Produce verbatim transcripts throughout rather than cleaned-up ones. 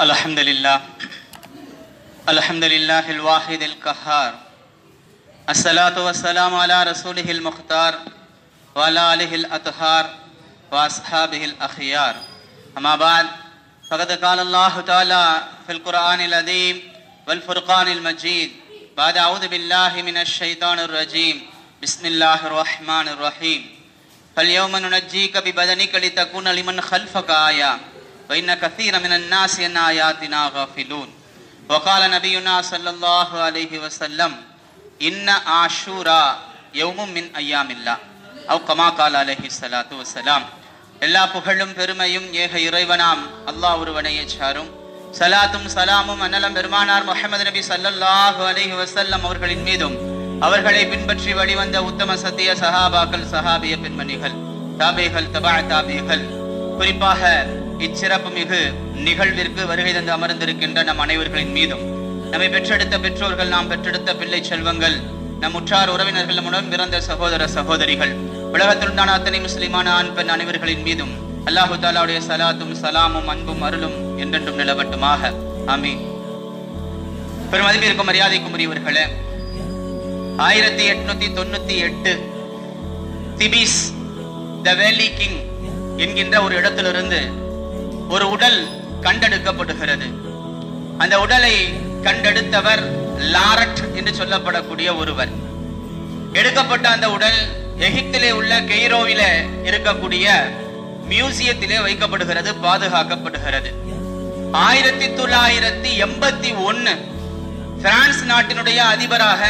الحمد لله الحمد لله الواحد القهار الصلاة والسلام على رسوله المختار وعلى آله الأطهار وأصحابه الأخيار أما بعد فقد قال الله تعالى في القرآن العظيم والفرقان المجيد بعد أعوذ بالله من الشيطان الرجيم بسم الله الرحمن الرحيم فاليوم ننجيك ببدنك لتكون لمن خلفك آية وإن كثيرا من الناس عن آياتنا غافلون وقال نبينا صلى الله عليه وسلم إن عاشوراء يوم من أيام الله أو كما قال عليه الصلاة والسلام. எல்லா புகழும் பெருமையும் ஏக இறைவனாம் அல்லாஹ் ஒருவனையே சாரும். சலாத்தும் சலாமும் அன்னலம் பெருமானார் முஹம்மது நபி ஸல்லல்லாஹு அலைஹி வஸல்லம் அவர்களின் மீதும் அவர்களை பின்பற்றி வழிவந்த உத்தம சத்திய சஹாபாக்கள் சஹாபிய பெண்மணிகள் தாபீகள் தபா தாபீகள் குறிப்பாக இச்சிறப்பு மிகு நிகழ்விற்கு வருகை தந்து அமர்ந்திருக்கின்ற நம் அனைவர்களின் மீதும் நம்மை பெற்றெடுத்த பெற்றோர்கள் நாம் பெற்றெடுத்த பிள்ளை செல்வங்கள் நம் உற்றார் உறவினர்கள் நம்முடன் பிறந்த சகோதர சகோதரிகள் உலகத்திலுண்டான அத்தனை முஸ்லிமான ஆண் பெண் அனைவர்களின் மீதும் அல்லாஹு தாலாவுடைய சலாத்தும் சலாமும் அன்பும் அருளும் என்றென்றும் நிலவட்டுமாக. ஆமீன். பெருமதிப்பிற்கும் மரியாதைக்கும் உரியவர்களே, ஆயிரத்தி எட்நூத்தி தொண்ணூத்தி எட்டு திபிஸ் த வேலி கிங் என்கின்ற ஒரு இடத்திலிருந்து ஒரு உடல் கண்டெடுக்கப்படுகிறது. அந்த உடலை கண்டெடுத்தவர் லாரட் என்று சொல்லப்படக்கூடிய ஒருவர். எடுக்கப்பட்ட அந்த உடல் எகிப்திலே உள்ள கெய்ரோவில இருக்கக்கூடிய மியூசியத்திலே வைக்கப்படுகிறது, பாதுகாக்கப்படுகிறது. ஆயிரத்தி தொள்ளாயிரத்தி எண்பத்தி ஒன்னு பிரான்ஸ் நாட்டினுடைய அதிபராக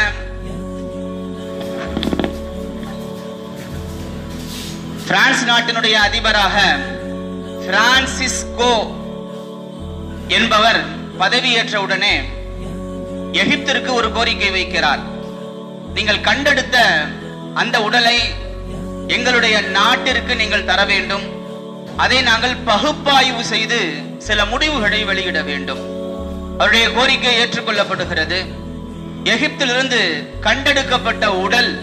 பிரான்ஸ் நாட்டினுடைய அதிபராக பிரான்சிஸ்கோ என்பவர் பதவியேற்ற உடனே எகிப்திற்கு ஒரு கோரிக்கை வைக்கிறார். நீங்கள் கண்டெடுத்த அந்த உடலை எங்களுடைய நாட்டிற்கு நீங்கள் தர வேண்டும். அதை நாங்கள் பகுப்பாய்வு செய்து சில முடிவுகளை வெளியிட வேண்டும். அவருடைய கோரிக்கை ஏற்றுக்கொள்ளப்படுகிறது. எகிப்திலிருந்து கண்டெடுக்கப்பட்ட உடல்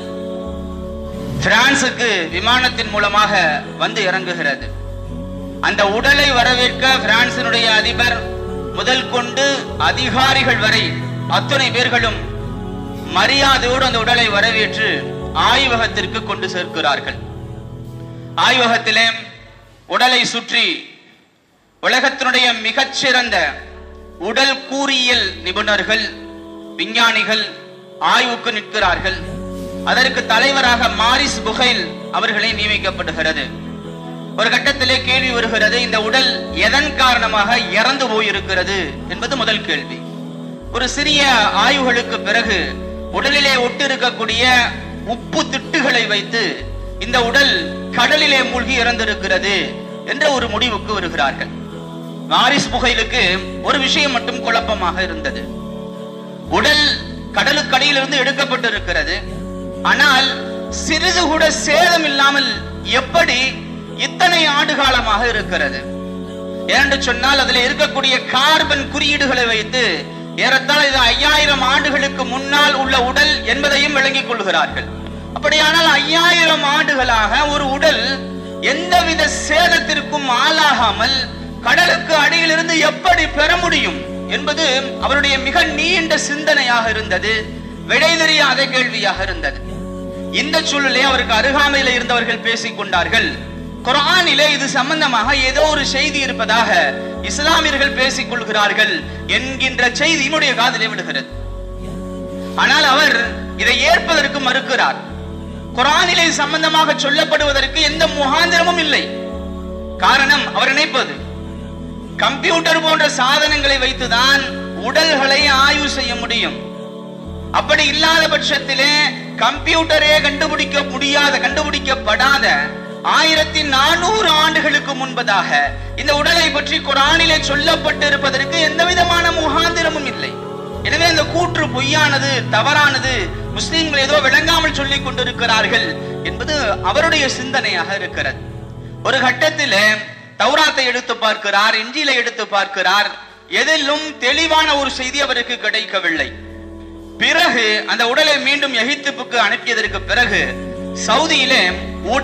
பிரான்சுக்கு விமானத்தின் மூலமாக வந்து இறங்குகிறது. அந்த உடலை வரவேற்க பிரான்சினுடைய அதிபர் முதல் கொண்டு அதிகாரிகள் வரை அத்தனை பேர்களும் மரியாதையோடு அந்த உடலை வரவேற்று ஆய்வகத்திற்கு கொண்டு சேர்க்கிறார்கள். ஆய்வகத்திலே உடலை சுற்றி உலகத்தினுடைய மிகச்சிறந்த உடல் கூறியல் நிபுணர்கள் விஞ்ஞானிகள் ஆய்வுக்கு நிற்கிறார்கள். அதற்கு தலைவராக மாரிஸ் புகைல் அவர்களை நியமிக்கப்படுகிறது. ஒரு கட்டத்திலே கேள்வி வருகிறது, இந்த உடல் எதன் காரணமாக இறந்து போயிருக்கிறது என்பது முதல் கேள்வி. ஒரு சிறிய ஆய்வுகளுக்கு பிறகு உடலிலே ஒட்டு இருக்கக்கூடிய உப்பு திட்டுகளை வைத்து இந்த உடல் கடலிலே மூழ்கி இறந்திருக்கிறது என்ற ஒரு முடிவுக்கு வருகிறார்கள். மாரிஸ் புகைலுக்கு ஒரு விஷயம் மட்டும் குழப்பமாக இருந்தது. உடல் கடலுக்கடியிலிருந்து எடுக்கப்பட்டிருக்கிறது, ஆனால் சிறிது கூட சேதம் இல்லாமல் எப்படி இத்தனை ஆண்டு காலமாக இருக்கிறது என்று சொன்னால், அதில் இருக்கக்கூடிய கார்பன் குறியீடுகளை வைத்து ஏறத்தாழ இது ஐயாயிரம் ஆண்டுகளுக்கு முன்னால் உள்ள உடல் என்பதையும் விளங்கிக் கொள்கிறார்கள். அப்படியானால் ஐயாயிரம் ஆண்டுகளாக ஒரு உடல் எந்தவித சேதத்திற்கும் ஆளாகாமல் கடலுக்கு அடியிலிருந்து எப்படி பெற முடியும் என்பது அவருடைய மிக நீண்ட சிந்தனையாக இருந்தது, விடை தெரியாத கேள்வியாக இருந்தது. இந்த சூழலே அவருக்கு அருகாமையில் இருந்தவர்கள் பேசிக் கொண்டார்கள். குர்ஆனிலே இது சம்பந்தமாக ஏதோ ஒரு செய்தி இருப்பதாக இஸ்லாமியர்கள் பேசிக் கொள்கிறார்கள் என்கின்ற செய்தி என்னுடைய காதிலே விடுகிறது. ஆனால் அவர் இதை ஏற்பதற்கு மறுக்கிறார். குர்ஆனிலே சம்பந்தமாக சொல்லப்படுவதற்கு எந்த முகாந்திரமும் இல்லை. காரணம், அவர் நினைப்பது கம்ப்யூட்டர் போன்ற சாதனங்களை வைத்துதான் உடல்களை ஆய்வு செய்ய முடியும். அப்படி இல்லாத பட்சத்திலே கம்ப்யூட்டரே கண்டுபிடிக்க முடியாத கண்டுபிடிக்கப்படாத ஆயிரத்தி நானூறு ஆண்டுகளுக்கு முன்பதாக இந்த உடலை பற்றி குர்ஆனிலே சொல்லப்பட்டிருப்பதற்கு எந்த விதமான முகாந்திரமும் இல்லை. எனவே இந்த கூற்று பொய்யானது, தவறானது, முஸ்லிம்கள் ஏதோ விளங்காமல் சொல்லிக் கொண்டிருக்கிறார்கள் என்பது அவருடைய சிந்தனையாக இருக்கிறது. ஒரு கட்டத்தில் தௌராத்தை எடுத்து பார்க்கிறார், இன்ஜீலை எடுத்து பார்க்கிறார். எதிலும் தெளிவான ஒரு செய்தி அவருக்கு கிடைக்கவில்லை. பிறகு அந்த உடலை மீண்டும் எகிப்துக்கு அனுப்பியதற்கு பிறகு சவுதியிலே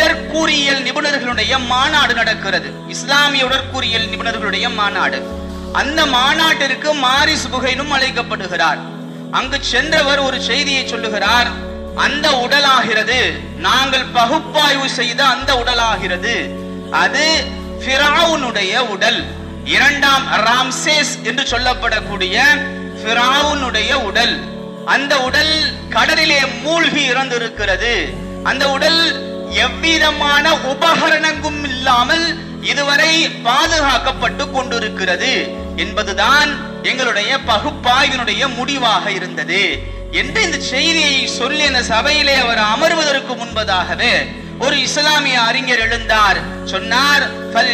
உடற்கூறியல் நிபுணர்களுடைய மாநாடு நடக்கிறது. இஸ்லாமிய உடற்கூறியல் நிபுணர்களுடைய மாநாடு. அந்த மாநாட்டிற்கு மாரிஸ் புகைனும் அழைக்கப்படுகிறார். அங்கு சென்றவர் ஒரு செய்தியை சொல்லுகிறார். அந்த உடலாகிறது, நாங்கள் பகுப்பாய்வு செய்த அந்த உடலாகிறது, அது ஃபிரௌனுடைய உடல், இரண்டாம் ராம்சேஸ் என்று சொல்லப்படக்கூடிய ஃபிரௌனுடைய உடல். அந்த உடல் கடலிலே மூழ்கி இறந்திருக்கிறது. அந்த உடல் எவ்விதமான உபகரணங்களும் இல்லாமல் இதுவரை பாதுகாக்கப்பட்டு கொண்டிருக்கிறது என்பதுதான் எங்களுடைய பகுப்பாய்வினுடைய முடிவாக இருந்தது என்று இந்த செய்தியை சொல்லி அந்த சபையிலே அவர் அமர்வதற்கு முன்பதாகவே ஒரு இஸ்லாமிய அறிஞர் எழுந்தார். சொன்னார்,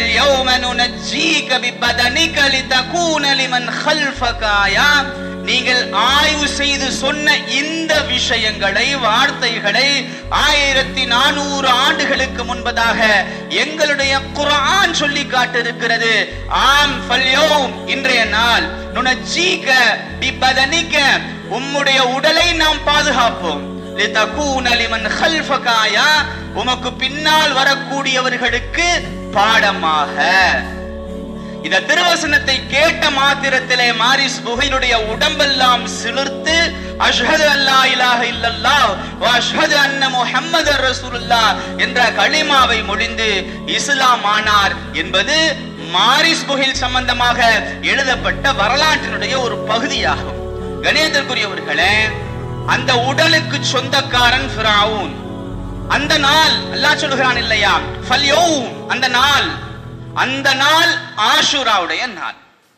நீங்கள் ஆய்வு செய்து சொன்ன இந்த விஷயங்களை, வார்த்தைகளை ஆயிரத்தி நானூறு ஆண்டுகளுக்கு முன்பதாக எங்களுடைய குர்ஆன் சொல்லி காட்டிருக்கிறது. ஆம் ஃபல்யௌம், இன்றைய நாள், நுனஜீக பிபதனிக, உம்முடைய உடலை நாம் பாதுகாப்போம், லிதகூன லிமன் கல்ஃபக ஆயா, உமக்கு பின்னால் வரக்கூடியவர்களுக்கு பாடமாக. இந்த திருவசனத்தை கேட்ட மாத்திரத்திலே மாரிஸ் புகையினுடைய உடம்பெல்லாம் சிலிர்த்து அஷ்ஹது அல்லா இலாஹ இல்லல்லாஹ் வ அஷ்ஹது அன்ன முஹம்மதர் ரசூலுல்லாஹ் என்ற கலிமாவை மொழிந்து இஸ்லாம் ஆனார் என்பது மாரிஸ் புகையில் சம்பந்தமாக எழுதப்பட்ட வரலாற்றினுடைய ஒரு பகுதியாகும். கணேசத்திற்குரியவர்களே, அந்த உடலுக்கு சொந்தக்காரன் ஃபிரௌன். அந்த நாள் அல்லாஹ் சொல்கிறான் இல்லையா, ஃபல்யௌம், அந்த நாள், அந்த நாள் ஆஷூராவுடைய நாள்.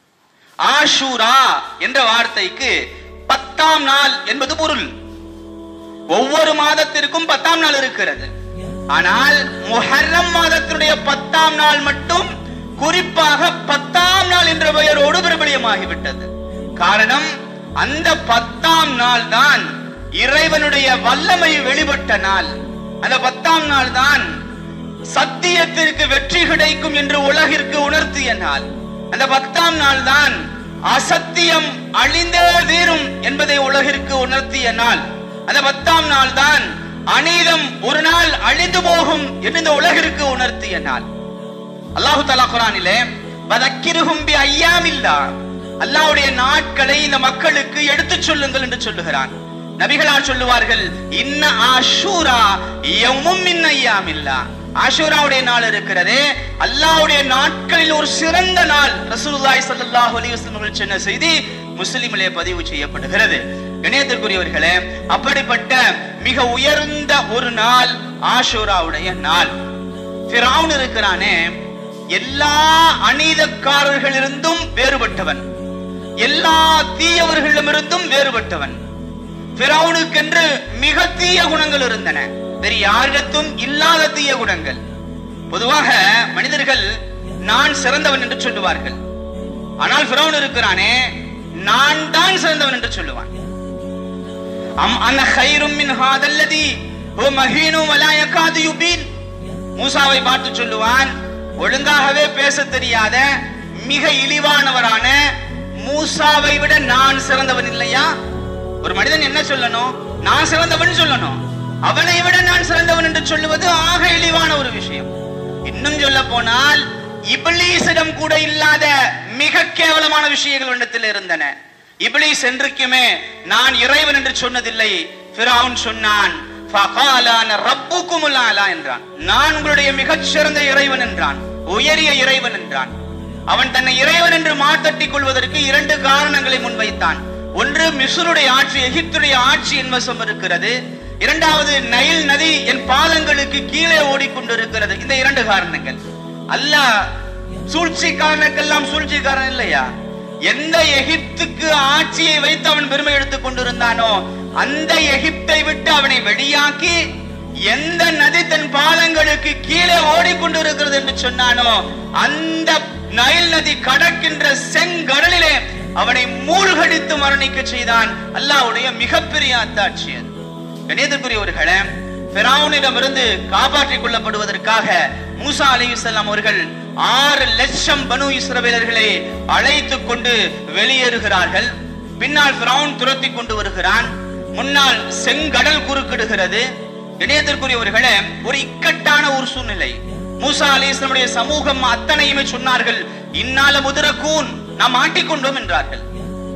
ஆஷூரா என்ற வார்த்தைக்கு பத்தாம் நாள் என்பது பொருள். ஒவ்வொரு மாதத்திற்கும் பத்தாம் நாள் இருக்கிறது. ஆனால் முஹர்ரம் மாதத்தினுடைய பத்தாம் நாள் மட்டும் குறிப்பாக பத்தாம் நாள் என்ற பெயரோடு பிரபலியமாகிவிட்டது. காரணம், அந்த பத்தாம் நாள் தான் இறைவனுடைய வல்லமை வெளிப்பட்ட நாள். அந்த பத்தாம் நாள் தான் சத்தியத்திற்கு வெற்றி கிடைக்கும் என்று உலகிற்கு உணர்த்திய நாள். அந்த பத்தாம் நாள் தான் அசத்தியம் அழிந்தே தீரும் என்பதை உலகிற்கு உணர்த்திய நாள். அந்த பத்தாம் நாள் தான் அநீதம் ஒரு நாள் அழிந்து போகும் என்று இந்த உலகிற்கு உணர்த்திய நாள். அல்லாஹு தஆலா குர்ஆனிலே வதக்கிருஹும் பி அய்யாமில்லாஹ், அல்லாஹ்வுடைய நாட்களை இந்த மக்களுக்கு எடுத்துச் சொல்லுங்கள் என்று சொல்லுகிறான். நபிகளார் சொல்லுவார்கள், இன்ன ஆஷூரா யௌமும் மின் அய்யாமில்லாஹ், ஆஷூராவுடைய நாள் இருக்கிறதே அல்லாஹ்வுடைய நாட்களில் ஒரு சிறந்த நாள். ரசூலுல்லாஹி ஸல்லல்லாஹு அலைஹி வஸல்லம் சொன்ன செய்தி முஸ்லிமிலே பதிவு செய்யப்படுகிறது. கண்ணியத்திற்குரியவர்களே, அப்படிப்பட்ட மிக உயர்ந்த ஒரு நாள் ஆஷூராவுடைய நாள். ஃபிரௌன் இருக்கிறானே, எல்லா அநீதக்காரர்களிலிருந்தும் வேறுபட்டவன், எல்லா தீயவர்களிடமிருந்தும் வேறுபட்டவன். ஃபிரௌனுக்கென்று மிக தீய குணங்கள் இருந்தன, வேறு யாரிடத்தும் இல்லாத தீய குணங்கள். பொதுவாக மனிதர்கள் நான் சிறந்தவன் என்று சொல்லுவார்கள். ஆனால் ஃபிரௌன் இருக்கிறானே, நான் தான் சிறந்தவன் என்று சொல்லுவான். அம் அன கைரும் மின் ஹாதல்லதி ஹுவ மஹீனு வலா யகாது யுபீன். மூசாவை பார்த்து சொல்லுவான், ஒழுங்காகவே பேச தெரியாத மிக இழிவானவரான மூசாவை விட நான் சிறந்தவன் இல்லையா? ஒரு மனிதன் என்ன சொல்லணும்? நான் சிறந்தவன் சொல்லணும். அவனை விட நான் சிறந்தவன் என்று சொல்லுவது ஆக இழிவான ஒரு விஷயம். இன்னும் சொல்ல போனால் இப்லீஸிடம் கூட இல்லாத மிக கேவலமான விஷயங்கள் இடத்தில் இருந்தன. இப்லீஸ் என்றுக்குமே நான் இறைவன் என்று சொன்னதில்லை. ஃபிரௌன் சொன்னான், ஃபகாலான ரப்புக்குமுல் ஆலா என்றான். நான் உங்களுடைய மிகச் சிறந்த இறைவன் என்றான், உயரிய இறைவன் என்றான். அவன் தன்னை இறைவன் என்று மாத்தட்டிக் கொள்வதற்கு இரண்டு காரணங்களை முன்வைத்தான். ஒன்று, மிஸ்ருடைய ஆட்சி, எகிப்துடைய ஆட்சி என் வசம் இருக்கிறது. இரண்டாவது, நைல் நதி என் பாதங்களுக்கு கீழே ஓடிக்கொண்டிருக்கிறது. இந்த இரண்டு காரணங்கள். அல்லாஹ் சூழ்ச்சிக்காரனுக்கெல்லாம் சூழ்ச்சிக்காரன் இல்லையா? எந்த எகிப்துக்கு ஆட்சியை வைத்து அவன் பெருமை எடுத்துக் கொண்டிருந்தானோ அந்த எகிப்தை விட்டு அவனை வெளியாக்கி, எந்த நதி தன் பாதங்களுக்கு கீழே ஓடிக்கொண்டிருக்கிறது என்று சொன்னானோ அந்த நைல் நதி கடக்கின்ற செங்கடலிலே அவனை மூழ்கடித்து மரணிக்க செய்தான். அல்லாஹ்வுடைய மிகப்பெரிய அத்தாட்சி அது. கணியத்திற்குரியவர்களே, ஃபிரௌனிடமிருந்து காப்பாற்றிக் கொள்ளப்படுவதற்காக மூசா அலைஹிஸ்ஸலாம் அவர்கள் ஆறு லட்சம் பனு இஸ்ரவேலர்களை அழைத்துக் கொண்டு வெளியேறுகிறார்கள். பின்னால் ஃபிரௌன் துரத்தி கொண்டு வருகிறான். முன்னால் செங்கடல் குறுக்கிடுகிறது. கணியத்திற்குரியவர்களே, ஒரு இக்கட்டான ஒரு சூழ்நிலை. மூசா அலைஹிஸ்ஸலாமுடைய சமூகம் அத்தனையுமே சொன்னார்கள், இன்னால முதரக்கூன், நாம் மாட்டிக்கொண்டோம் என்றார்கள்.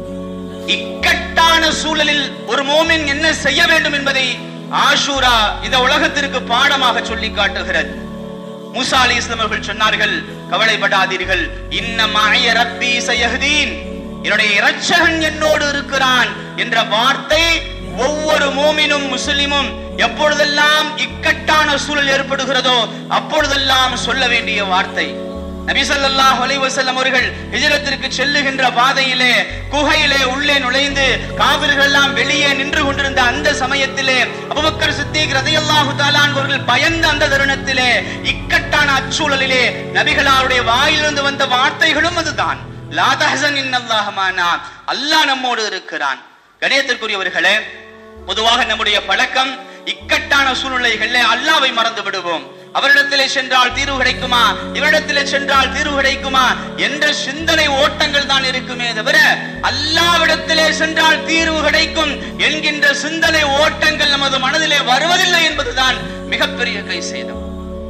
இக்கட்டான சூழலில் ஒரு மோமின் என்ன செய்ய வேண்டும் என்பதை ஆஷூரா இந்த உலகத்திற்கு பாடமாக சொல்லி காட்டுகிறது. மூசா அலைஹிஸ்ஸலாம் அவர்கள் சொன்னார்கள், கவலைப்படாதீர்கள், இன்ன மஅய ரப்பி சயஹ்தீன், என்னுடைய இரட்சகன் என்னோடு இருக்கிறான் என்ற வார்த்தை ஒவ்வொரு மோமினும் முஸ்லிமும் எப்பொழுதெல்லாம் இக்கட்டான சூழல் ஏற்படுகிறதோ அப்பொழுதெல்லாம் சொல்ல வேண்டிய வார்த்தை. நபி ஸல்லல்லாஹு அலைஹி வஸல்லம் அவர்கள் ஹிஜ்ரத்திற்கு செல்லுகின்ற பாதையிலே குகையிலே உள்ளே நுழைந்து காபிர்கள் எல்லாம் வெளியே நின்று கொண்டிருந்த அந்த சமயத்திலே அபூபக்கர் சித்திக் ரலியல்லாஹு தஆலா அவர்கள் பயந்த அந்த தருணத்திலே இக்கட்டான அச்சூழலிலே நபிகளாருடைய வாயிலிருந்து வந்த வார்த்தைகளும் அதுதான், லா தஹ்சன் இன்னல்லாஹ மானா, அல்லாஹ் நம்மோடு இருக்கிறான். கணியத்திற்குரியவர்களே, பொதுவாக நம்முடைய பழக்கம் இக்கட்டான சூழ்நிலைகளிலே அல்லாஹ்வை மறந்து விடுவோம். அவரிடத்திலே சென்றால் தீர்வு கிடைக்குமா, இவரிடத்திலே சென்றால் தீர்வு கிடைக்குமா என்ற சிந்தனை ஓட்டங்கள் தான் இருக்குமே தவிர அல்லாஹ்விடத்திலே சென்றால் தீர்வு கிடைக்கும் என்கின்ற சிந்தனை ஓட்டங்கள் நமது மனதிலே வருவதில்லை என்பதுதான் மிகப்பெரிய கை சேதம்.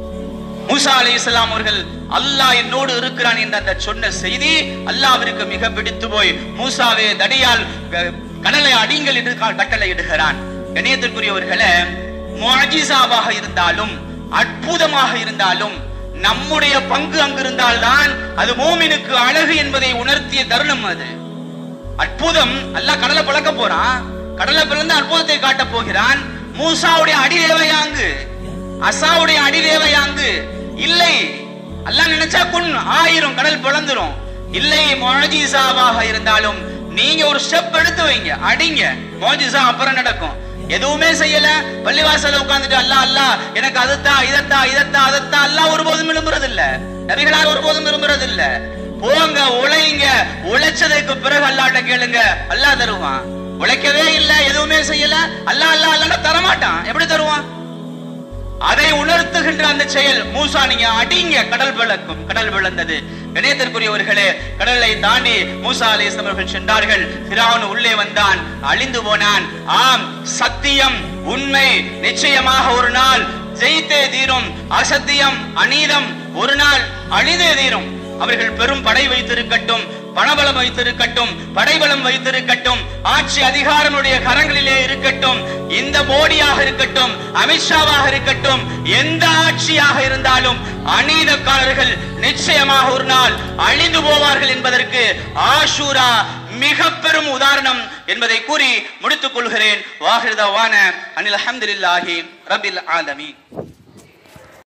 மூசா அலைஹிஸ்ஸலாம் அவர்கள் அல்லாஹ் என்னோடு இருக்கிறான் என்ற அந்த சொன்ன செய்தி அல்லாஹ்விற்கு மிக பிடித்து போய், மூசாவே தடியால் கடலை அடிங்கள் என்று கட்டளை இடுகிறான். கணியத்திற்குரியவர்களே, முஅஜிஸாவாக இருந்தாலும் அற்புதமாக இருந்தாலும் நம்முடைய பங்கு அங்கிருந்தால் தான் அது மோமினுக்கு அழகு என்பதை உணர்த்திய தருணம் அது. அற்புதம், அல்லாஹ் கடலை பழக்க போறான், கடலை பிளந்து அற்புதத்தை காட்ட போகிறான். மூசாவுடைய அடி தேவையாங்கு, அசாவுடைய அடி தேவையாங்கு இல்லை. அல்லாஹ் நினைச்சா குன் ஆயிரம் கடல் பிளந்துரும். இல்லை, முஅஜிஸாவாக இருந்தாலும் நீங்க ஒரு ஸ்டெப் எடுத்து வைங்க, அடிங்க, முஅஜிஸா அப்புறம் நடக்கும். எதுவுமே செய்யல, பள்ளிவாசல்ல உட்கார்ந்துட்டு அல்லாஹ் அல்லாஹ் எனக்கு அதத்தா இதத்தா இதத்தா அதத்தா அல்லாஹ் ஒருபோதும் விரும்புறது இல்ல, நபிகளார் ஒருபோதும் விரும்புறது இல்ல. போங்க, உழைங்க, உழைச்சதுக்கு பிறகு அல்லாஹ்ட்ட கேளுங்க, அல்லாஹ் தருவான். உழைக்கவே இல்ல, எதுவுமே செய்யல, அல்லாஹ் அல்லாஹ் அல்லாஹ் தரமாட்டான். எப்படி தருவான்? அதை உணர்த்துகின்ற அந்த செயல். மூசா நீங்க அடிங்க, கடல் பிளக்கும். கடல் பிளந்தது. கணியத்திற்குரியவர்களே, கடலை தாண்டி மூசா அலைஹிஸ்ஸலாம் அவர்கள் சென்றார்கள். ஃபிரௌன் உள்ளே வந்தான், அழிந்து போனான். ஆம், சத்தியம் உண்மை நிச்சயமாக ஒரு நாள் ஜெயித்தே தீரும். அசத்தியம் அநீதம் ஒரு நாள் அழிந்தே தீரும். அவர்கள் பெரும் படை வைத்திருக்கட்டும், பணபலம் வைத்திருக்கட்டும், படைபலம் வைத்திருக்கட்டும், ஆட்சி அதிகாரமுடைய கரங்களிலே இருக்கட்டும், இந்த மோடியாக இருக்கட்டும், அமித்ஷாவாக இருக்கட்டும், எந்த ஆட்சியாக இருந்தாலும் அநீதக்காரர்கள் நிச்சயமாக ஒரு நாள் அழிந்து போவார்கள் என்பதற்கு ஆஷூரா மிக பெரும் உதாரணம் என்பதை கூறி முடித்துக் கொள்கிறேன். வாஹிர் தவானா அனில் அல்ஹம்துலில்லாஹி ரப்பில் ஆலமீன்.